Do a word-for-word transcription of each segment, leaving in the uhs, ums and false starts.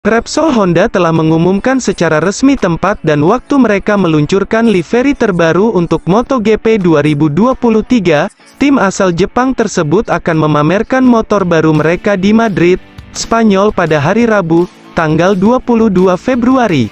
Repsol Honda telah mengumumkan secara resmi tempat dan waktu mereka meluncurkan livery terbaru untuk MotoGP dua ribu dua puluh tiga. Tim asal Jepang tersebut akan memamerkan motor baru mereka di Madrid, Spanyol pada hari Rabu, tanggal dua puluh dua Februari.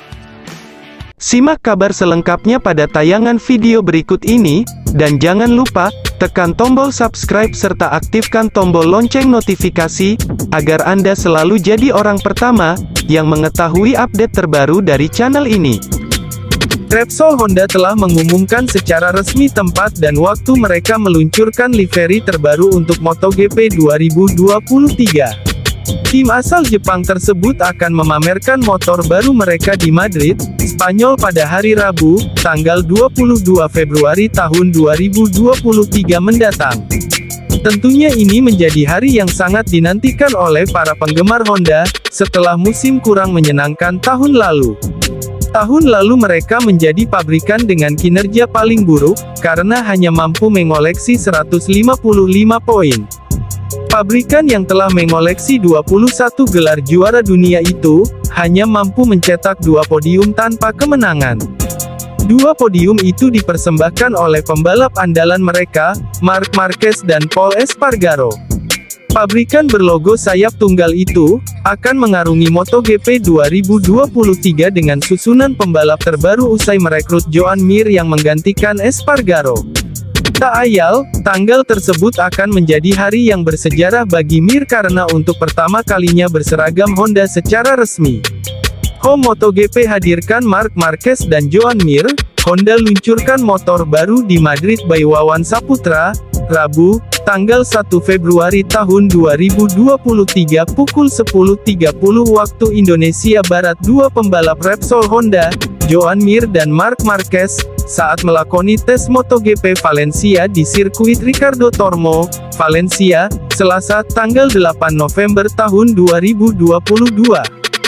Simak kabar selengkapnya pada tayangan video berikut ini, dan jangan lupa, tekan tombol subscribe serta aktifkan tombol lonceng notifikasi, agar Anda selalu jadi orang pertama, yang mengetahui update terbaru dari channel ini. Repsol Honda telah mengumumkan secara resmi tempat dan waktu mereka meluncurkan livery terbaru untuk MotoGP dua ribu dua puluh tiga. Tim asal Jepang tersebut akan memamerkan motor baru mereka di Madrid, Spanyol pada hari Rabu, tanggal dua puluh dua Februari tahun dua ribu dua puluh tiga mendatang. Tentunya ini menjadi hari yang sangat dinantikan oleh para penggemar Honda, setelah musim kurang menyenangkan tahun lalu. Tahun lalu mereka menjadi pabrikan dengan kinerja paling buruk, karena hanya mampu mengoleksi seratus lima puluh lima poin. Pabrikan yang telah mengoleksi dua puluh satu gelar juara dunia itu, hanya mampu mencetak dua podium tanpa kemenangan. Dua podium itu dipersembahkan oleh pembalap andalan mereka, Marc Marquez dan Pol Espargaro. Pabrikan berlogo sayap tunggal itu, akan mengarungi MotoGP dua ribu dua puluh tiga dengan susunan pembalap terbaru usai merekrut Joan Mir yang menggantikan Espargaro. Tak ayal, tanggal tersebut akan menjadi hari yang bersejarah bagi Mir karena untuk pertama kalinya berseragam Honda secara resmi. Home MotoGP hadirkan Marc Marquez dan Joan Mir. Honda luncurkan motor baru di Madrid by Wawan Saputra, Rabu, tanggal satu Februari tahun dua ribu dua puluh tiga pukul sepuluh tiga puluh waktu Indonesia Barat. Dua pembalap Repsol Honda, Joan Mir dan Marc Marquez, saat melakoni tes MotoGP Valencia di sirkuit Ricardo Tormo, Valencia, Selasa, tanggal delapan November tahun dua ribu dua puluh dua.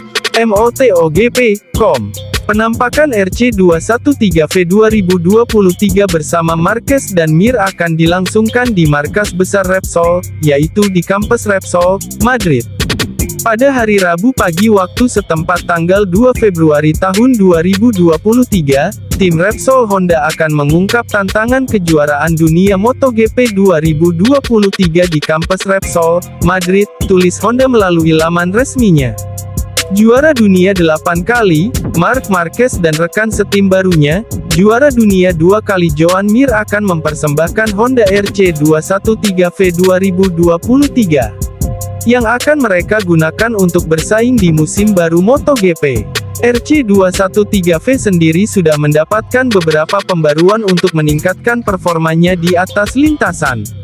MotoGP titik com. Penampakan R C dua tiga V dua ribu dua puluh tiga bersama Marquez dan Mir akan dilangsungkan di markas besar Repsol, yaitu di kampus Repsol, Madrid. Pada hari Rabu pagi waktu setempat tanggal dua Februari tahun dua ribu dua puluh tiga, tim Repsol Honda akan mengungkap tantangan kejuaraan dunia MotoGP dua ribu dua puluh tiga di kampus Repsol, Madrid, tulis Honda melalui laman resminya. Juara dunia delapan kali, Marc Marquez dan rekan setim barunya, juara dunia dua kali Joan Mir akan mempersembahkan Honda R C dua tiga V dua ribu dua puluh tiga. Yang akan mereka gunakan untuk bersaing di musim baru MotoGP. R C dua tiga V sendiri sudah mendapatkan beberapa pembaruan untuk meningkatkan performanya di atas lintasan.